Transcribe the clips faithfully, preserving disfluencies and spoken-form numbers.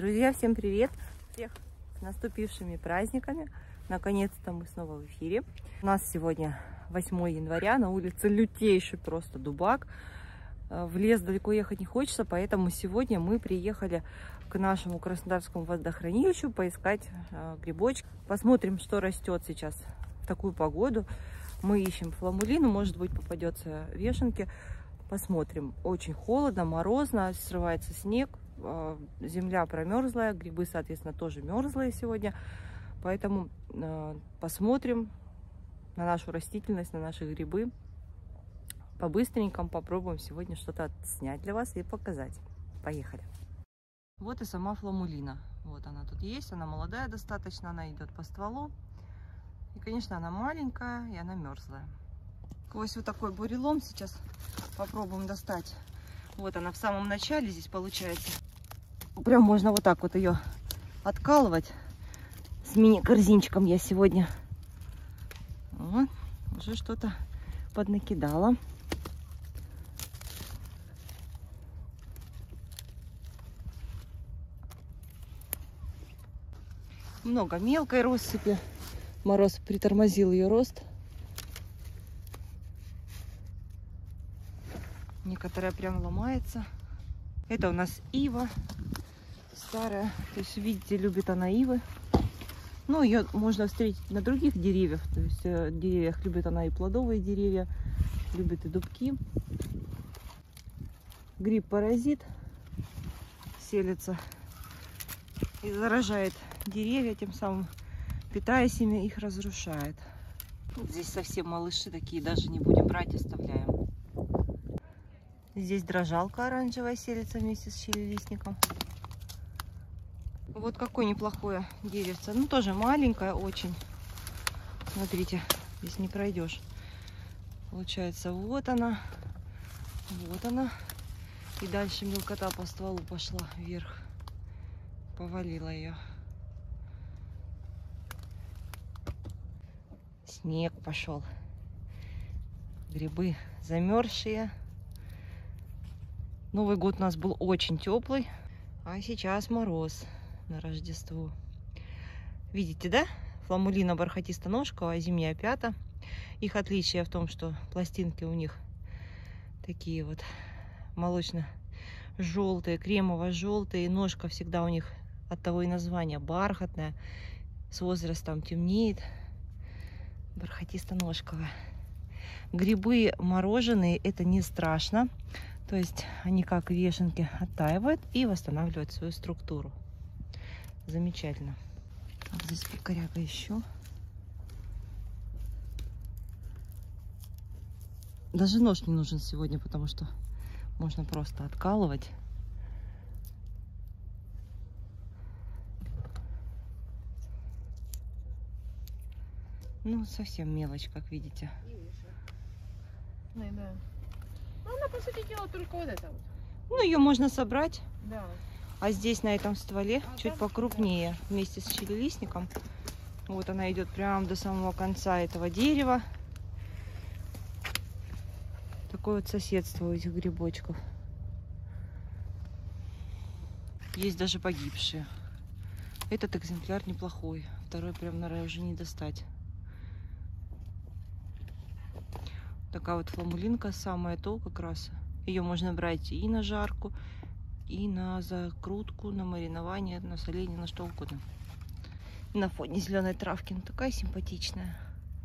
Друзья, всем привет! Всех с наступившими праздниками! Наконец-то мы снова в эфире. У нас сегодня восьмое января, на улице лютейший просто дубак. В лес далеко ехать не хочется, поэтому сегодня мы приехали к нашему Краснодарскому водохранилищу поискать грибочки. Посмотрим, что растет сейчас в такую погоду. Мы ищем фламулину, может быть, попадется вешенки. Посмотрим. Очень холодно, морозно, срывается снег, земля промерзлая, грибы, соответственно, тоже мерзлые сегодня. Поэтому э, посмотрим на нашу растительность, на наши грибы. По-быстренькому попробуем сегодня что-то снять для вас и показать. Поехали. Вот и сама фламулина. Вот она тут есть, она молодая достаточно, она идет по стволу. И, конечно, она маленькая и она мерзлая. Сквозь вот такой бурелом сейчас попробуем достать. Вот она в самом начале здесь получается. Прям можно вот так вот ее откалывать. С мини-корзинчиком я сегодня. Вот, уже что-то поднакидала. Много мелкой россыпи. Мороз притормозил ее рост. Некоторая прям ломается. Это у нас ива старая. То есть, видите, любит она ивы. Ну, ее можно встретить на других деревьях. То есть, в деревьях любит она и плодовые деревья, любит и дубки. Гриб-паразит селится и заражает деревья, тем самым питаясь ими, их разрушает. Вот здесь совсем малыши такие, даже не будем брать, оставляем. Здесь дрожалка оранжевая селится вместе с чилилистником. Вот какое неплохое деревце. Ну, тоже маленькое очень. Смотрите, здесь не пройдешь. Получается, вот она. Вот она. И дальше мелкота по стволу пошла вверх. Повалила ее. Снег пошел. Грибы замерзшие. Новый год у нас был очень теплый, а сейчас мороз на Рождество. Видите, да? Фламулина бархатисто-ножковая, зимняя пята. Их отличие в том, что пластинки у них такие вот молочно-желтые, кремово-желтые. Ножка всегда у них, от того и название, бархатная. С возрастом темнеет. Бархатисто-ножковая. Грибы мороженые, это не страшно. То есть они как вешенки оттаивают и восстанавливают свою структуру. Замечательно. Так, здесь коряга еще. Даже нож не нужен сегодня, потому что можно просто откалывать. Ну, совсем мелочь, как видите. Она, по сути дела, только вот это вот. Ну, ее можно собрать. Да. А здесь, на этом стволе, А чуть там, покрупнее, да, вместе с чилилистником. Вот она идет прямо до самого конца этого дерева. Такое вот соседство у этих грибочков. Есть даже погибшие. Этот экземпляр неплохой. Второй прям, наверное, уже не достать. Такая вот фламулинка, самая то как раз. Ее можно брать и на жарку, и на закрутку, на маринование, на соление, на что угодно. И на фоне зеленой травки. Ну, такая симпатичная.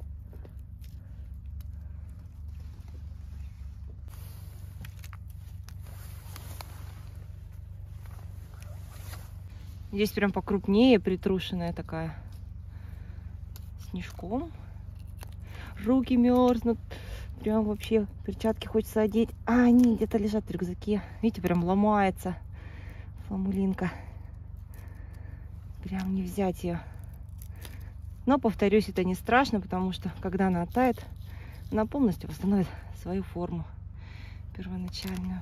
Здесь прям покрупнее, притрушенная такая. Снежком. Руки мерзнут. Прям вообще перчатки хочется одеть. А они где-то лежат в рюкзаке. Видите, прям ломается фламулинка. Прям не взять ее. Но, повторюсь, это не страшно, потому что, когда она оттает, она полностью восстановит свою форму первоначальную.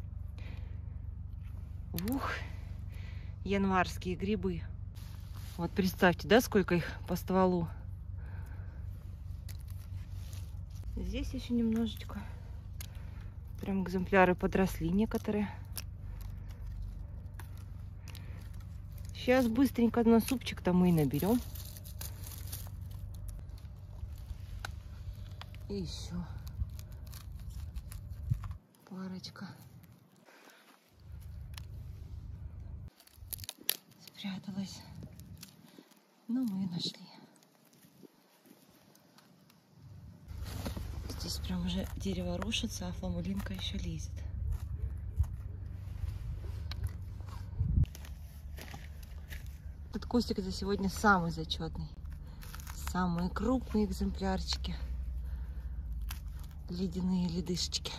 Ух, январские грибы. Вот представьте, да, сколько их по стволу. Здесь еще немножечко. Прям экземпляры подросли некоторые. Сейчас быстренько на супчик-то мы и наберем. И еще парочка. Спряталась. Но мы ее нашли. Здесь прям уже дерево рушится, а фламулинка еще лезет. Этот кустик за сегодня самый зачетный. Самые крупные экземплярчики. Ледяные ледышечки.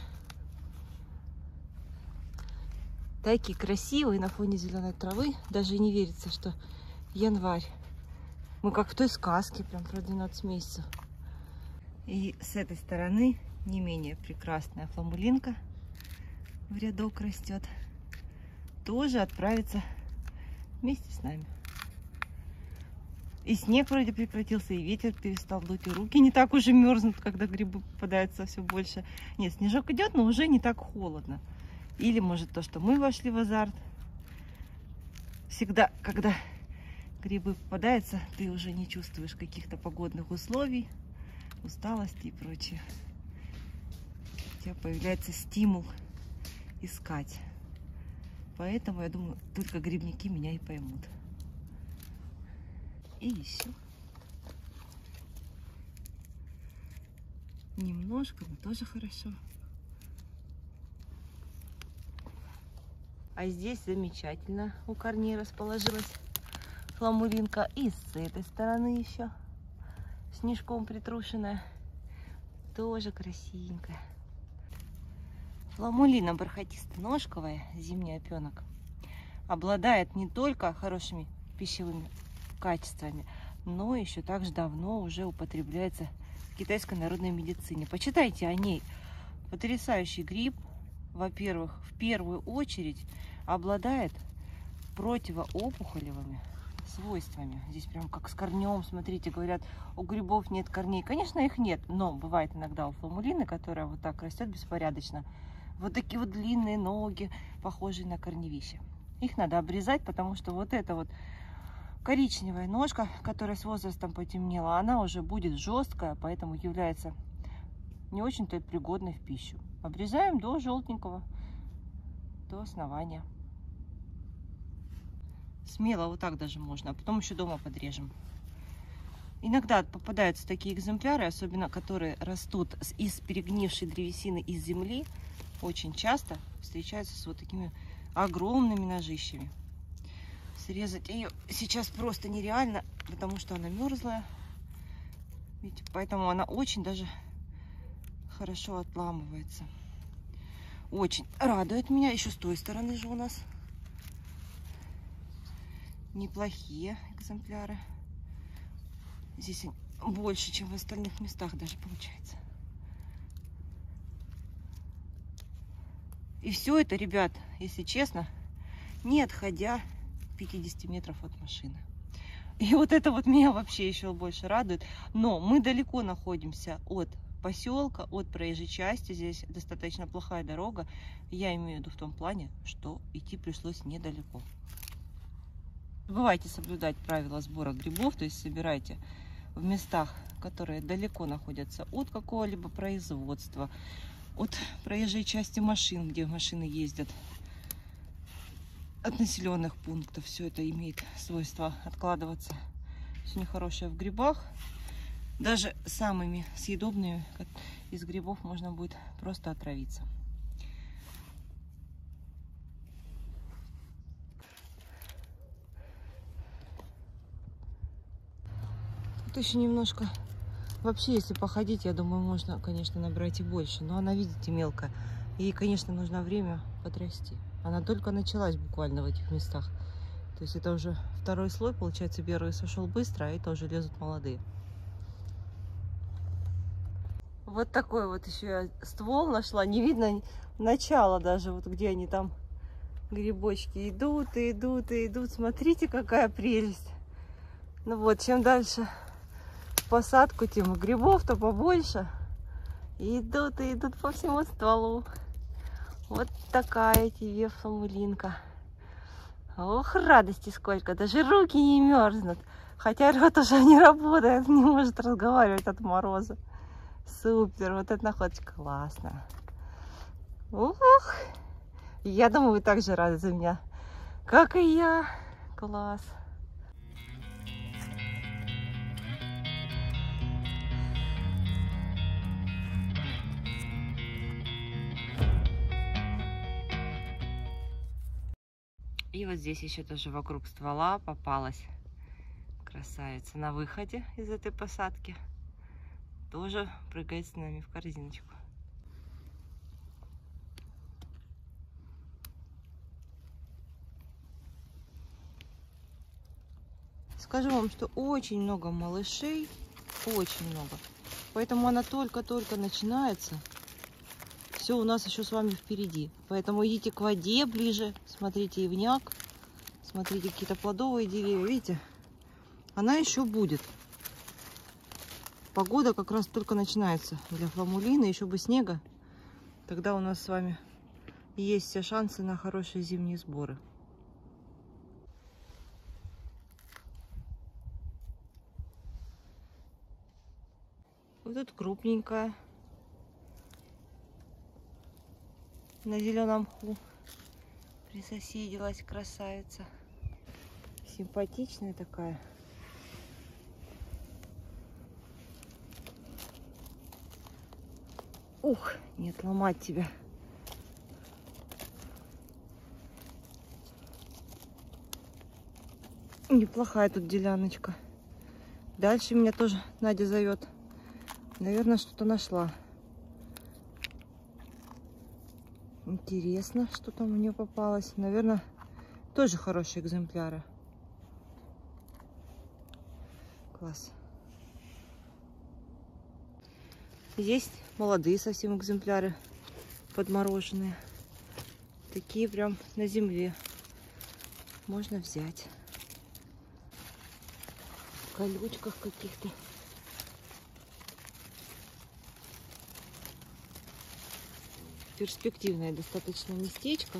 Такие красивые на фоне зеленой травы. Даже и не верится, что январь. Мы как в той сказке, прям про двенадцать месяцев. И с этой стороны не менее прекрасная фламулинка в рядок растет. Тоже отправится вместе с нами. И снег вроде прекратился, и ветер перестал дуть, и руки не так уже мерзнут, когда грибы попадаются все больше. Нет, снежок идет, но уже не так холодно. Или, может, то, что мы вошли в азарт. Всегда, когда грибы попадаются, ты уже не чувствуешь каких-то погодных условий, усталости и прочее. У тебя появляется стимул искать. Поэтому, я думаю, только грибники меня и поймут. И еще немножко, но тоже хорошо. А здесь замечательно у корней расположилась фламулинка. И с этой стороны еще снежком притрушенная. Тоже красивенькая. Фламулина бархатисто-ножковая, зимний опенок, обладает не только хорошими пищевыми качествами, но еще также давно уже употребляется в китайской народной медицине. Почитайте о ней. Потрясающий гриб. Во-первых, в первую очередь обладает противоопухолевыми свойствами. Здесь прям как с корнем, смотрите, говорят, у грибов нет корней. Конечно, их нет, но бывает иногда у фламулины, которая вот так растет беспорядочно. Вот такие вот длинные ноги, похожие на корневища. Их надо обрезать, потому что вот это вот коричневая ножка, которая с возрастом потемнела, она уже будет жесткая, поэтому является не очень-то пригодной в пищу. Обрезаем до желтенького, до основания. Смело вот так даже можно, а потом еще дома подрежем. Иногда попадаются такие экземпляры, особенно которые растут из перегнившей древесины из земли. Очень часто встречаются с вот такими огромными ножищами. Срезать ее сейчас просто нереально, потому что она мерзлая. Видите, поэтому она очень даже хорошо отламывается. Очень радует меня. Еще с той стороны же у нас неплохие экземпляры. Здесь больше, чем в остальных местах даже получается. И все это, ребят, если честно, не отходя пятьдесят метров от машины. И вот это вот меня вообще еще больше радует. Но мы далеко находимся от поселка, от проезжей части. Здесь достаточно плохая дорога. Я имею в виду в том плане, что идти пришлось недалеко. Не забывайте соблюдать правила сбора грибов, то есть собирайте в местах, которые далеко находятся от какого-либо производства, от проезжей части машин, где машины ездят, от населенных пунктов. Все это имеет свойство откладываться. Все нехорошее в грибах. Даже самыми съедобными из грибов можно будет просто отравиться. Тут еще немножко. Вообще, если походить, я думаю, можно, конечно, набрать и больше. Но она, видите, мелкая. Ей, конечно, нужно время подрасти. Она только началась буквально в этих местах. То есть это уже второй слой, получается, первый сошел быстро, а это уже лезут молодые. Вот такой вот еще я ствол нашла. Не видно начала даже, вот где они там, грибочки, идут и идут и идут. Смотрите, какая прелесть. Ну вот, чем дальше в посадку, тем грибов-то побольше. И идут и идут по всему стволу. Вот такая тебе фламулинка. Ох, радости сколько, даже руки не мерзнут. Хотя рот уже не работает, не может разговаривать от мороза. Супер, вот эта находочка классная. Ух, я думаю, вы так же рады за меня, как и я. Класс. И вот здесь еще тоже вокруг ствола попалась красавица на выходе из этой посадки. Тоже прыгает с нами в корзиночку. Скажу вам, что очень много малышей, очень много. Поэтому она только-только начинается. Все у нас еще с вами впереди. Поэтому идите к воде ближе. Смотрите ивняк. Смотрите какие-то плодовые деревья. Видите? Она еще будет. Погода как раз только начинается для фламулины. Еще бы снега. Тогда у нас с вами есть все шансы на хорошие зимние сборы. Вот тут крупненькая. На зеленом мху присоседилась красавица. Симпатичная такая. Ух, нет, ломать тебя. Неплохая тут деляночка. Дальше меня тоже Надя зовет. Наверное, что-то нашла. Интересно, что там у нее попалось. Наверное, тоже хорошие экземпляры. Класс. Здесь молодые совсем экземпляры, подмороженные. Такие прям на земле. Можно взять. В колючках каких-то. Перспективное достаточно местечко.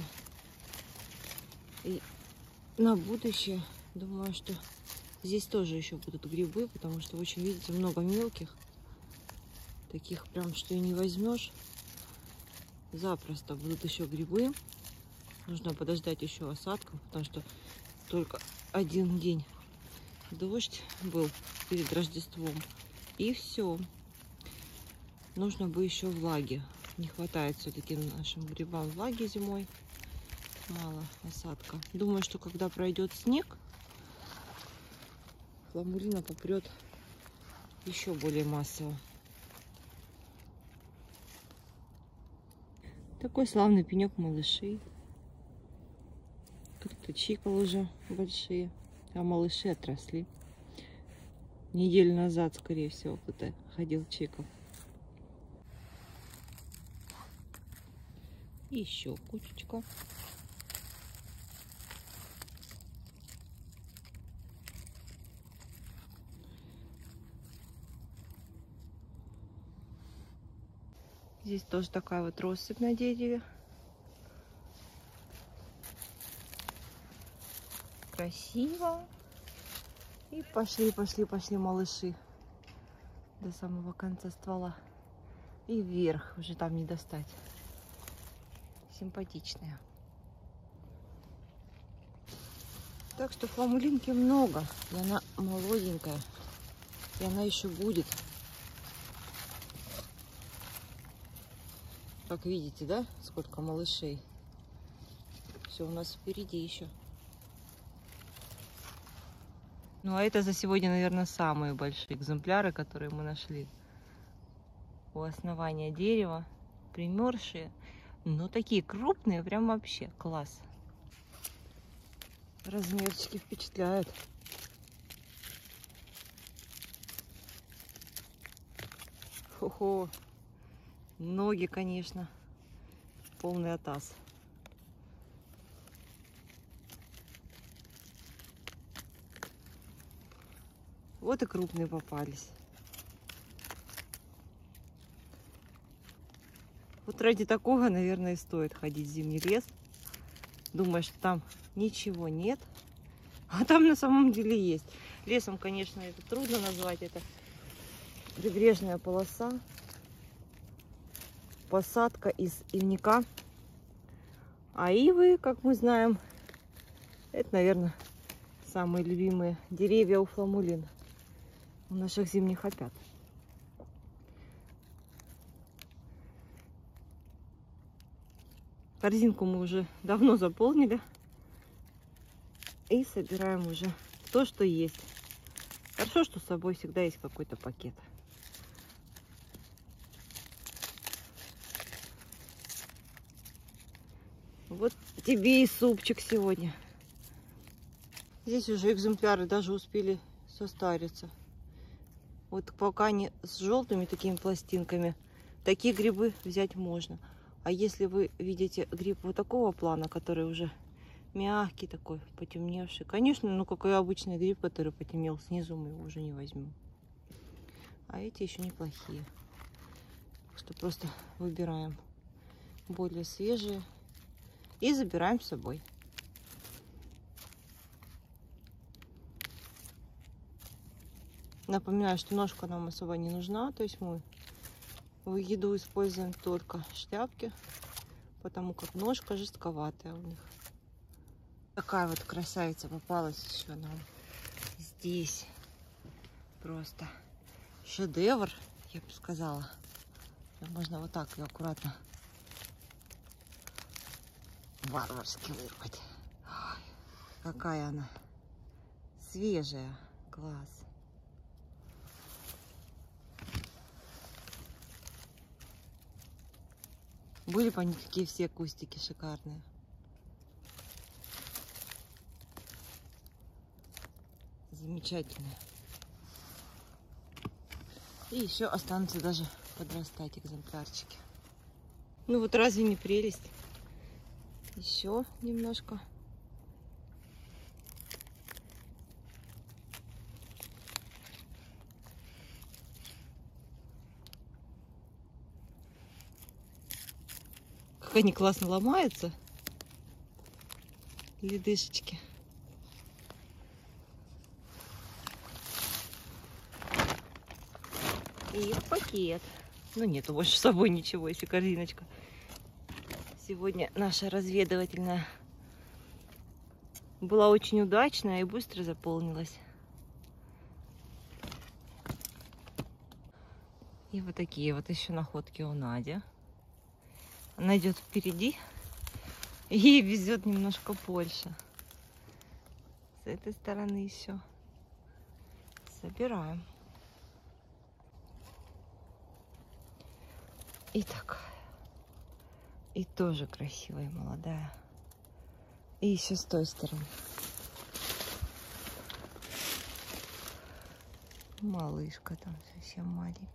И на будущее, думаю, что здесь тоже еще будут грибы, потому что очень, видите, много мелких. Таких прям, что и не возьмешь. Запросто будут еще грибы. Нужно подождать еще осадков, потому что только один день дождь был перед Рождеством. И все. Нужно бы еще влаги. Не хватает все-таки нашим грибам влаги зимой. Мало осадка. Думаю, что когда пройдет снег, фламулина попрет еще более массово. Такой славный пенек малышей. Кто-то чикал уже большие, а малыши отросли. Неделю назад, скорее всего, кто-то ходил чикал. Еще кучечка. Здесь тоже такая вот россыпь на дереве. Красиво. И пошли, пошли, пошли малыши до самого конца ствола. И вверх, уже там не достать. Симпатичная. Так что фламулинки много. И она молоденькая. И она еще будет. Как видите, да, сколько малышей. Все у нас впереди еще. Ну а это за сегодня, наверное, самые большие экземпляры, которые мы нашли. У основания дерева. Примерзшие. Но такие крупные, прям вообще класс. Размерчики впечатляют. Хо-хо. Ноги, конечно, полный атас. Вот и крупные попались. Вот ради такого, наверное, и стоит ходить в зимний лес. думая, что там ничего нет. А там на самом деле есть. Лесом, конечно, это трудно назвать. Это прибрежная полоса. Посадка из ивника. А ивы, как мы знаем, это, наверное, самые любимые деревья у фламулин, у наших зимних опят. Корзинку мы уже давно заполнили. И собираем уже то, что есть. Хорошо, что с собой всегда есть какой-то пакет. Вот тебе и супчик сегодня. Здесь уже экземпляры даже успели состариться. Вот пока они с желтыми такими пластинками, такие грибы взять можно. А если вы видите гриб вот такого плана, который уже мягкий такой, потемневший, конечно, ну какой обычный гриб, который потемнел снизу, мы его уже не возьмем. А эти еще неплохие. Так что просто выбираем более свежие и забираем с собой. Напоминаю, что ножка нам особо не нужна, то есть мы в еду используем только шляпки, потому как ножка жестковатая у них. Такая вот красавица попалась еще нам здесь. Просто шедевр, я бы сказала. Можно вот так ее аккуратно варварски вырвать. Ой, какая она свежая. Класс. Были бы они такие все кустики шикарные. Замечательные. И еще останутся даже подрастать экземплярчики. Ну вот разве не прелесть? Еще немножко. Как они классно ломаются. Ледышечки. И в пакет. Ну нету больше с собой ничего, если корзиночка. Сегодня наша разведывательная была очень удачная и быстро заполнилась. И вот такие вот еще находки у Нади. Она идет впереди и везет немножко больше. С этой стороны еще собираем. И такая. И тоже красивая, молодая. И еще с той стороны. Малышка там совсем маленькая.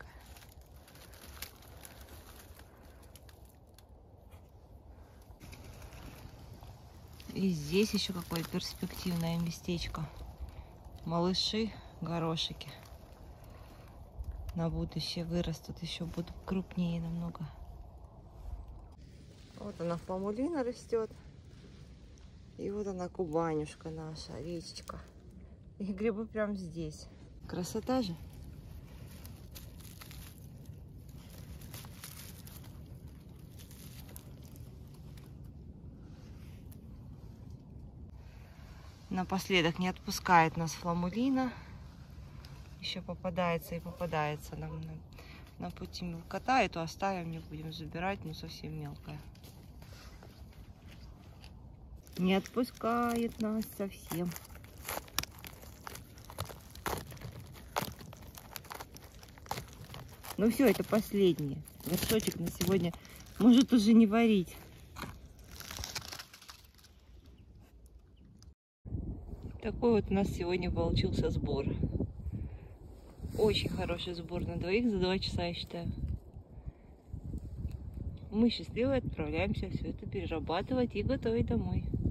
И здесь еще какое перспективное местечко. Малыши, горошики. На будущее вырастут, еще будут крупнее намного. Вот она, фламулина растет. И вот она, Кубанюшка наша, речечка. И грибы прям здесь. Красота же. Напоследок не отпускает нас фламулина. Еще попадается и попадается нам на, на пути мелкота. Эту оставим, не будем забирать, но совсем мелкая. Не отпускает нас совсем. Ну все, это последнее. Горшочек на сегодня может уже не варить. Такой вот у нас сегодня получился сбор. Очень хороший сбор на двоих за два часа, я считаю. Мы счастливы, отправляемся все это перерабатывать и готовить домой.